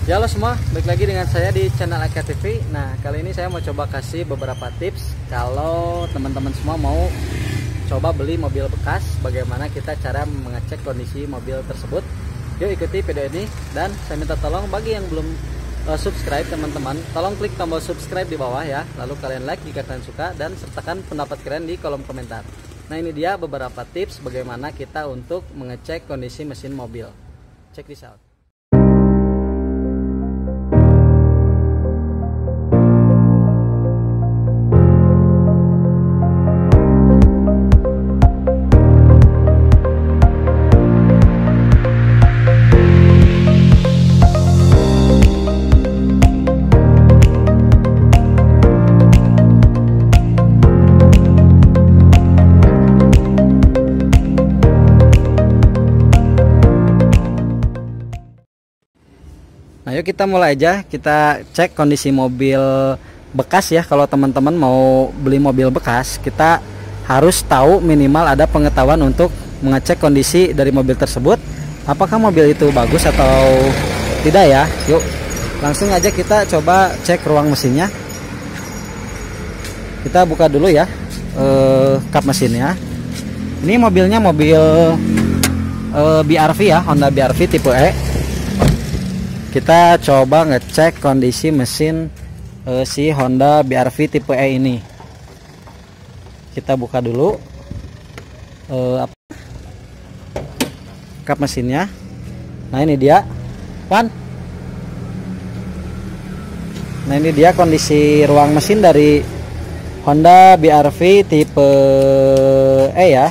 Ya halo semua, balik lagi dengan saya di channel Eka TV. Nah kali ini saya mau coba kasih beberapa tips kalau teman-teman semua mau coba beli mobil bekas, bagaimana kita cara mengecek kondisi mobil tersebut. Yuk ikuti video ini, dan saya minta tolong bagi yang belum subscribe teman-teman, tolong klik tombol subscribe di bawah ya. Lalu kalian like jika kalian suka, dan sertakan pendapat kalian di kolom komentar. Nah ini dia beberapa tips bagaimana kita untuk mengecek kondisi mesin mobil. Check this out. Nah yuk kita mulai aja, kita cek kondisi mobil bekas ya. Kalau teman-teman mau beli mobil bekas, kita harus tahu minimal ada pengetahuan untuk mengecek kondisi dari mobil tersebut, apakah mobil itu bagus atau tidak ya. Yuk langsung aja kita coba cek ruang mesinnya. Kita buka dulu ya kap mesinnya. Ini mobilnya mobil BRV ya, Honda BRV tipe E. Kita coba ngecek kondisi mesin si Honda BRV tipe E ini. Kita buka dulu kap mesinnya. Nah ini dia, Wan. Nah ini dia kondisi ruang mesin dari Honda BRV tipe E ya.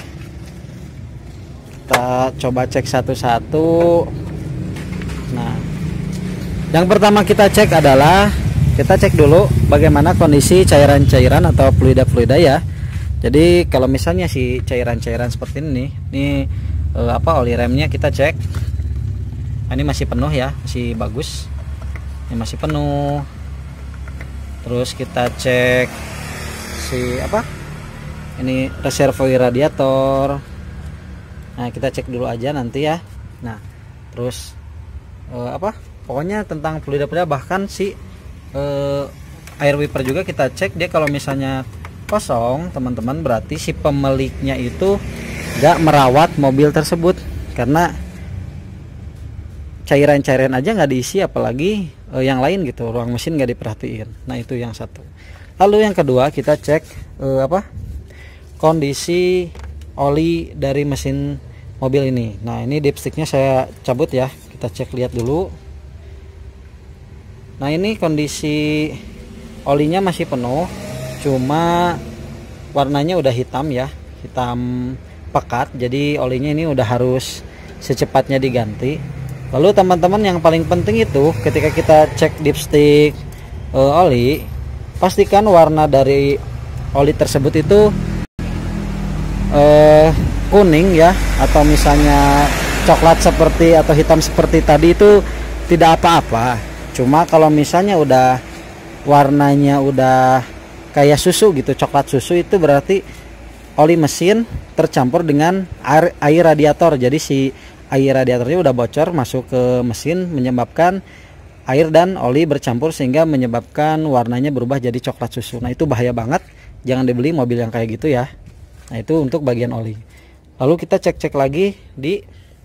Kita coba cek satu-satu. Nah, yang pertama kita cek adalah kita cek dulu bagaimana kondisi cairan-cairan atau fluida-fluida ya. Jadi kalau misalnya si cairan-cairan seperti ini oli remnya kita cek. Ini masih penuh ya, masih bagus. Ini masih penuh. Terus kita cek si ini reservoir radiator. Nah, kita cek dulu aja nanti ya. Nah, terus pokoknya tentang fluida-fluida, bahkan si air wiper juga kita cek. Dia kalau misalnya kosong teman-teman, berarti si pemiliknya itu gak merawat mobil tersebut, karena cairan-cairan aja nggak diisi, apalagi yang lain gitu, ruang mesin nggak diperhatiin. Nah itu yang satu. Lalu yang kedua kita cek kondisi oli dari mesin mobil ini. Nah ini dipsticknya saya cabut ya, kita cek lihat dulu. Nah ini kondisi olinya masih penuh, cuma warnanya udah hitam ya, hitam pekat. Jadi olinya ini udah harus secepatnya diganti. Lalu teman-teman yang paling penting itu ketika kita cek dipstick oli, pastikan warna dari oli tersebut itu kuning ya, atau misalnya coklat seperti atau hitam seperti tadi, itu tidak apa-apa. Cuma kalau misalnya udah warnanya udah kayak susu gitu, coklat susu, itu berarti oli mesin tercampur dengan air radiator. Jadi si air radiatornya udah bocor masuk ke mesin, menyebabkan air dan oli bercampur sehingga menyebabkan warnanya berubah jadi coklat susu. Nah itu bahaya banget, jangan dibeli mobil yang kayak gitu ya. Nah itu untuk bagian oli. Lalu kita cek-cek lagi di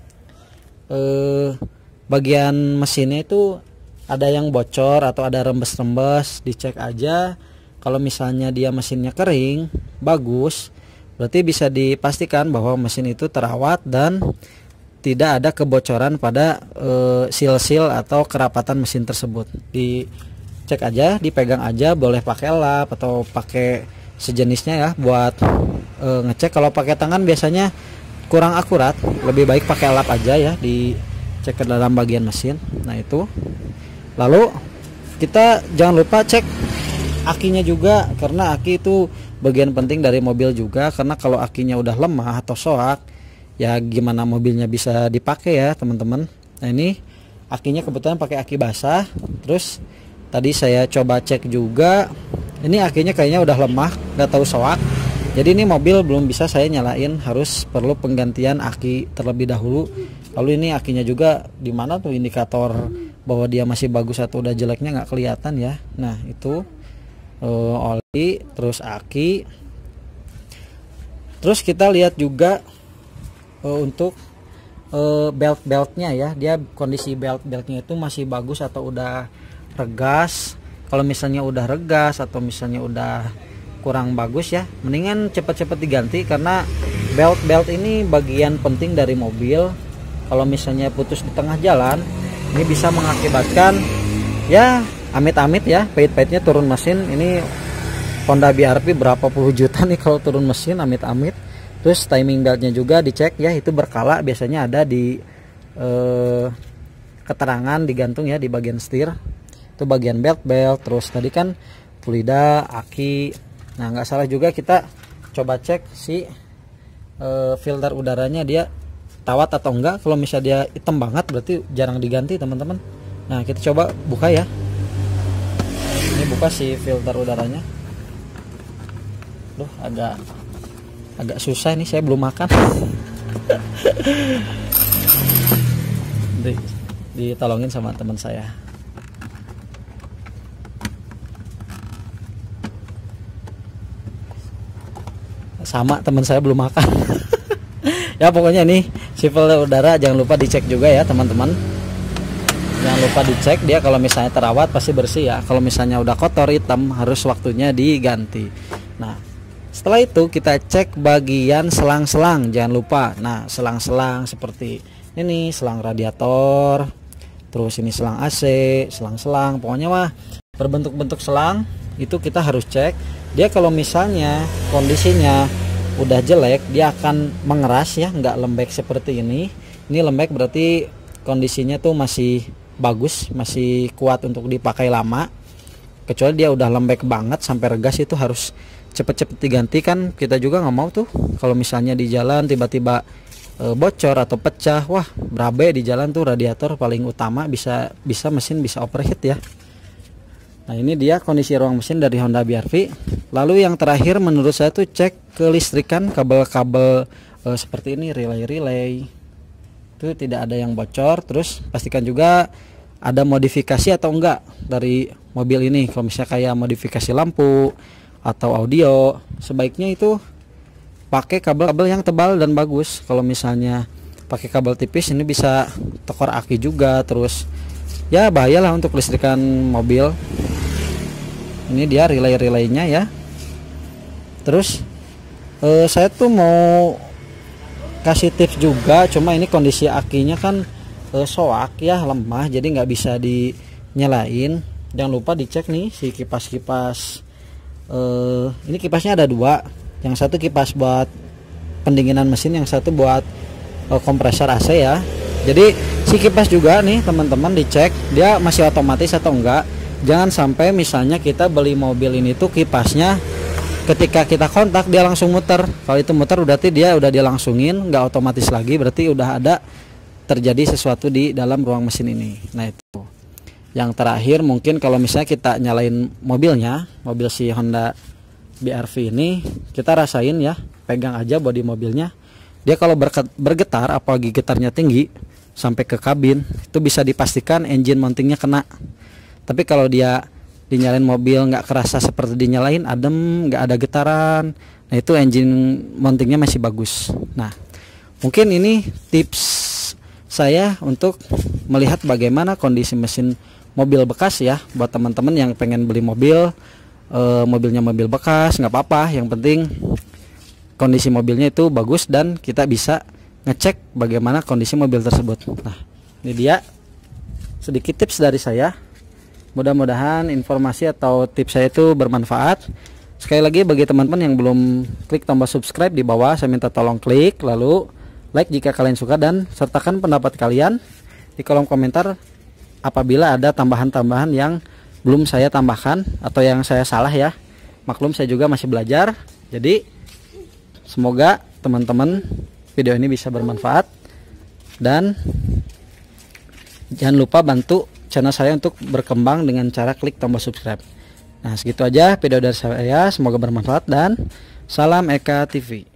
bagian mesinnya itu ada yang bocor atau ada rembes-rembes, dicek aja. Kalau misalnya dia mesinnya kering, bagus, berarti bisa dipastikan bahwa mesin itu terawat dan tidak ada kebocoran pada seal-seal atau kerapatan mesin tersebut. Dicek aja, dipegang aja, boleh pakai lap atau pakai sejenisnya ya buat ngecek. Kalau pakai tangan biasanya kurang akurat, lebih baik pakai lap aja ya, dicek ke dalam bagian mesin. Nah itu. Lalu kita jangan lupa cek akinya juga, karena aki itu bagian penting dari mobil juga. Karena kalau akinya udah lemah atau soak, ya gimana mobilnya bisa dipakai ya teman-teman. Nah ini akinya kebetulan pakai aki basah. Terus tadi saya coba cek juga, ini akinya kayaknya udah lemah, nggak tahu soak. Jadi ini mobil belum bisa saya nyalain, harus perlu penggantian aki terlebih dahulu. Lalu ini akinya juga di mana tuh indikator bahwa dia masih bagus atau udah jeleknya nggak kelihatan ya. Nah itu oli, terus aki. Terus kita lihat juga untuk belt-beltnya ya, dia kondisi belt-beltnya itu masih bagus atau udah regas. Kalau misalnya udah regas atau misalnya udah kurang bagus ya, mendingan cepet-cepet diganti, karena belt-belt ini bagian penting dari mobil. Kalau misalnya putus di tengah jalan, ini bisa mengakibatkan ya amit-amit ya, pahit-pahitnya turun mesin. Ini Honda BRV berapa puluh juta nih kalau turun mesin, amit-amit. Terus timing beltnya juga dicek ya, itu berkala, biasanya ada di keterangan digantung ya di bagian setir. Itu bagian belt. Terus tadi kan fluida, aki. Nah nggak salah juga kita coba cek si filter udaranya, dia tawat atau enggak. Kalau misalnya dia hitam banget berarti jarang diganti teman-teman. Nah kita coba buka ya, ini buka si filter udaranya. Duh, agak susah nih, saya belum makan. Ditolongin sama teman saya. Sama teman saya belum makan. Ya pokoknya nih si filter udara jangan lupa dicek juga ya teman-teman. Jangan lupa dicek, dia kalau misalnya terawat pasti bersih ya. Kalau misalnya udah kotor hitam harus waktunya diganti. Nah setelah itu kita cek bagian selang-selang, jangan lupa. Nah selang-selang seperti ini, selang radiator, terus ini selang AC, selang-selang, pokoknya mah berbentuk-bentuk selang itu kita harus cek. Dia kalau misalnya kondisinya udah jelek, dia akan mengeras ya, nggak lembek seperti ini. Ini lembek berarti kondisinya tuh masih bagus, masih kuat untuk dipakai lama. Kecuali dia udah lembek banget sampai regas, itu harus cepet-cepet diganti. Kan kita juga nggak mau tuh kalau misalnya di jalan tiba-tiba bocor atau pecah, wah berabe di jalan tuh. Radiator paling utama, bisa mesin bisa overheat ya. Nah ini dia kondisi ruang mesin dari Honda BRV. Lalu yang terakhir menurut saya tuh cek kelistrikan, kabel-kabel seperti ini, relay itu tidak ada yang bocor. Terus pastikan juga ada modifikasi atau enggak dari mobil ini. Kalau misalnya kayak modifikasi lampu atau audio, sebaiknya itu pakai kabel-kabel yang tebal dan bagus. Kalau misalnya pakai kabel tipis ini bisa tekor aki juga, terus ya bahayalah untuk listrikan mobil. Ini dia relay-relaynya ya. Terus saya tuh mau kasih tips juga, cuma ini kondisi akinya kan soak ya, lemah, jadi nggak bisa dinyalain. Jangan lupa dicek nih si kipas-kipas. Ini kipasnya ada dua, yang satu kipas buat pendinginan mesin, yang satu buat kompresor AC ya. Jadi si kipas juga nih teman-teman dicek dia masih otomatis atau enggak. Jangan sampai misalnya kita beli mobil ini tuh kipasnya ketika kita kontak dia langsung muter. Kalau itu muter berarti dia udah dilangsungin, nggak otomatis lagi, berarti udah ada terjadi sesuatu di dalam ruang mesin ini. Nah itu. Yang terakhir mungkin kalau misalnya kita nyalain mobilnya, mobil si Honda BRV ini, kita rasain ya, pegang aja bodi mobilnya. Dia kalau bergetar, apalagi getarnya tinggi sampai ke kabin, itu bisa dipastikan engine mountingnya kena. Tapi kalau dia dinyalain mobil nggak kerasa seperti dinyalain, adem, nggak ada getaran, nah itu engine mountingnya masih bagus. Nah mungkin ini tips saya untuk melihat bagaimana kondisi mesin mobil bekas ya, buat teman-teman yang pengen beli mobil, mobilnya mobil bekas nggak apa-apa, yang penting kondisi mobilnya itu bagus dan kita bisa ngecek bagaimana kondisi mobil tersebut. Nah ini dia sedikit tips dari saya, mudah-mudahan informasi atau tips saya itu bermanfaat. Sekali lagi bagi teman-teman yang belum klik tombol subscribe di bawah, saya minta tolong klik, lalu like jika kalian suka, dan sertakan pendapat kalian di kolom komentar apabila ada tambahan-tambahan yang belum saya tambahkan atau yang saya salah ya. Maklum saya juga masih belajar. Jadi semoga teman-teman video ini bisa bermanfaat, dan jangan lupa bantu channel saya untuk berkembang dengan cara klik tombol subscribe. Nah segitu aja video dari saya, semoga bermanfaat dan salam Eka TV.